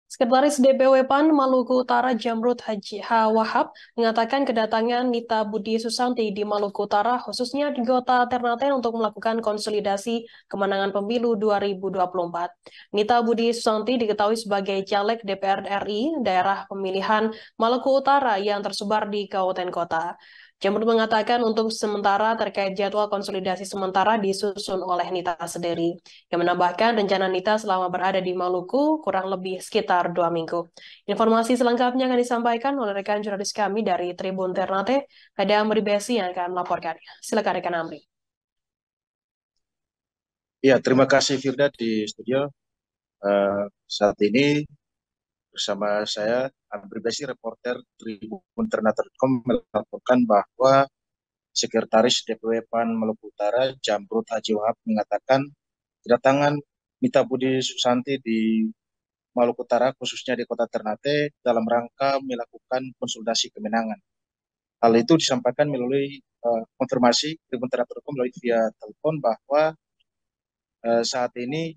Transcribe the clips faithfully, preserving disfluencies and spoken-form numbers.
Sekretaris D P W P A N Maluku Utara Jamrud Haji H. Wahab mengatakan kedatangan Nita Budi Susanti di Maluku Utara khususnya di kota Ternate untuk melakukan konsolidasi kemenangan pemilu dua ribu dua puluh empat. Nita Budi Susanti diketahui sebagai caleg D P R R I daerah pemilihan Maluku Utara yang tersebar di kabupaten kota. Jamrud mengatakan untuk sementara terkait jadwal konsolidasi sementara disusun oleh Nita sendiri, yang menambahkan rencana Nita selama berada di Maluku kurang lebih sekitar dua minggu. Informasi selengkapnya akan disampaikan oleh rekan jurnalis kami dari Tribun Ternate, ada Amri Besi yang akan melaporkannya. Silakan rekan Amri. Ya, terima kasih Firda di studio. Uh, saat ini bersama saya, Amri Besi, reporter Tribun Ternate titik com melaporkan bahwa Sekretaris D P W P A N Maluku Utara Jamrud Haji Wahab mengatakan kedatangan Nita Budi Susanti di Maluku Utara, khususnya di kota Ternate, dalam rangka melakukan konsolidasi kemenangan. Hal itu disampaikan melalui uh, konfirmasi Tribun Ternate titik com melalui via telepon bahwa uh, saat ini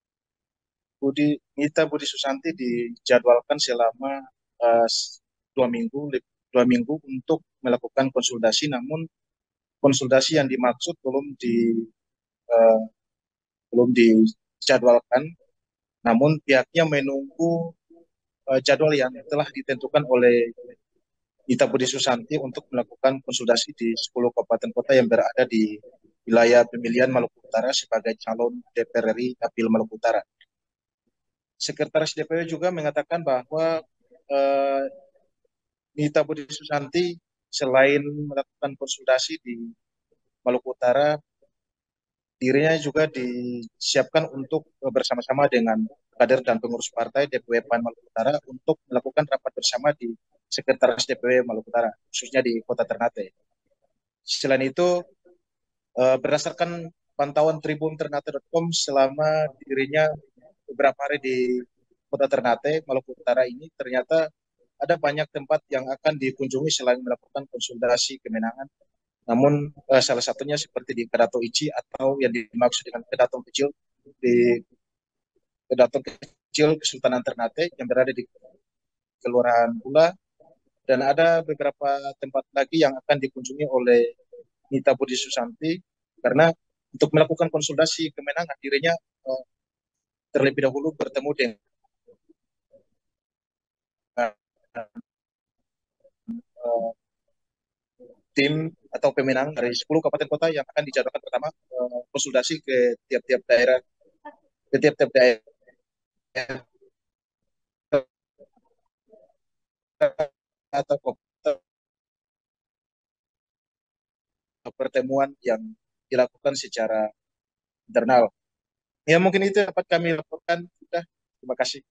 Budi, Nita Budi Susanti dijadwalkan selama uh, dua minggu, dua minggu untuk melakukan konsolidasi, namun konsultasi yang dimaksud belum di uh, belum dijadwalkan, namun pihaknya menunggu uh, jadwal yang telah ditentukan oleh Nita Budi Susanti untuk melakukan konsultasi di sepuluh kabupaten kota yang berada di wilayah pemilihan Maluku Utara sebagai calon D P R R I Dapil Maluku Utara. Sekretaris D P W juga mengatakan bahwa uh, Nita Budi Susanti selain melakukan konsultasi di Maluku Utara, dirinya juga disiapkan untuk bersama-sama dengan kader dan pengurus partai D P W P A N Maluku Utara untuk melakukan rapat bersama di Sekretaris D P W Maluku Utara, khususnya di Kota Ternate. Selain itu, berdasarkan pantauan Tribun Ternate titik com selama dirinya beberapa hari di Kota Ternate, Maluku Utara ini, ternyata ada banyak tempat yang akan dikunjungi selain melakukan konsolidasi kemenangan. Namun eh, salah satunya seperti di Kedaton Ici atau yang dimaksud dengan Kedaton Kecil di Kedaton Kecil Kesultanan Ternate yang berada di Kelurahan Bula, dan ada beberapa tempat lagi yang akan dikunjungi oleh Nita Budi Susanti karena untuk melakukan konsolidasi kemenangan dirinya eh, terlebih dahulu bertemu dengan eh, eh, tim atau pemenang dari sepuluh kabupaten kota yang akan dijadwalkan pertama uh, konsultasi ke tiap-tiap daerah, ke tiap-tiap daerah atau pertemuan yang dilakukan secara internal. Ya, mungkin itu dapat kami laporkan. Sudah, terima kasih.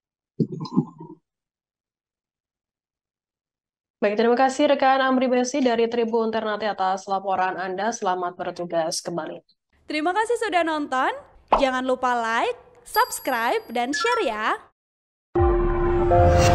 Baik, terima kasih rekan Amri Besi dari Tribun Ternate atas laporan Anda. Selamat bertugas kembali. Terima kasih sudah nonton. Jangan lupa like, subscribe, dan share ya.